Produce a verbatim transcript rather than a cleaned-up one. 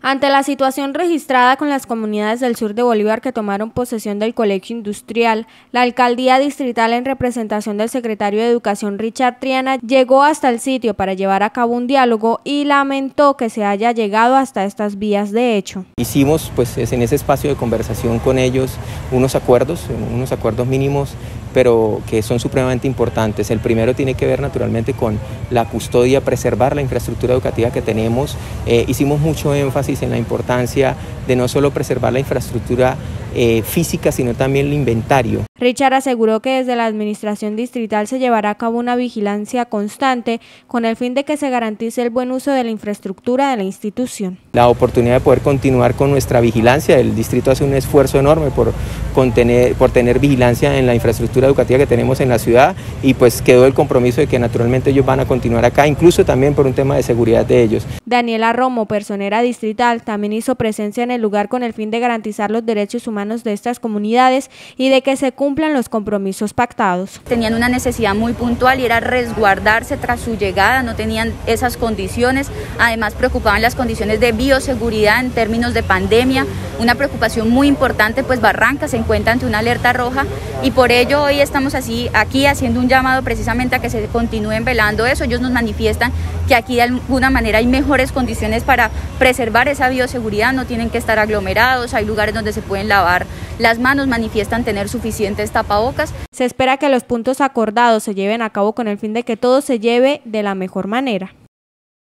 Ante la situación registrada con las comunidades del sur de Bolívar que tomaron posesión del colegio industrial, la alcaldía distrital en representación del secretario de Educación Richard Triana llegó hasta el sitio para llevar a cabo un diálogo y lamentó que se haya llegado hasta estas vías de hecho. Hicimos pues en ese espacio de conversación con ellos unos acuerdos, unos acuerdos mínimos, pero que son supremamente importantes. El primero tiene que ver naturalmente con la custodia, preservar la infraestructura educativa que tenemos. Eh, hicimos mucho énfasis en la importancia de no solo preservar la infraestructura eh, física, sino también el inventario. Richard aseguró que desde la administración distrital se llevará a cabo una vigilancia constante con el fin de que se garantice el buen uso de la infraestructura de la institución. La oportunidad de poder continuar con nuestra vigilancia, el distrito hace un esfuerzo enorme por, contener, por tener vigilancia en la infraestructura educativa que tenemos en la ciudad y pues quedó el compromiso de que naturalmente ellos van a continuar acá, incluso también por un tema de seguridad de ellos. Daniela Romo, personera distrital, también hizo presencia en el lugar con el fin de garantizar los derechos humanos de estas comunidades y de que se cumplan los compromisos pactados. Tenían una necesidad muy puntual y era resguardarse tras su llegada, no tenían esas condiciones, además preocupaban las condiciones de bioseguridad en términos de pandemia, una preocupación muy importante, pues Barranca se encuentra ante una alerta roja y por ello hoy estamos así aquí haciendo un llamado precisamente a que se continúen velando eso. Ellos nos manifiestan que aquí de alguna manera hay mejores condiciones para preservar esa bioseguridad, no tienen que estar aglomerados, hay lugares donde se pueden lavar las manos, manifiestan tener suficientes tapabocas. Se espera que los puntos acordados se lleven a cabo con el fin de que todo se lleve de la mejor manera.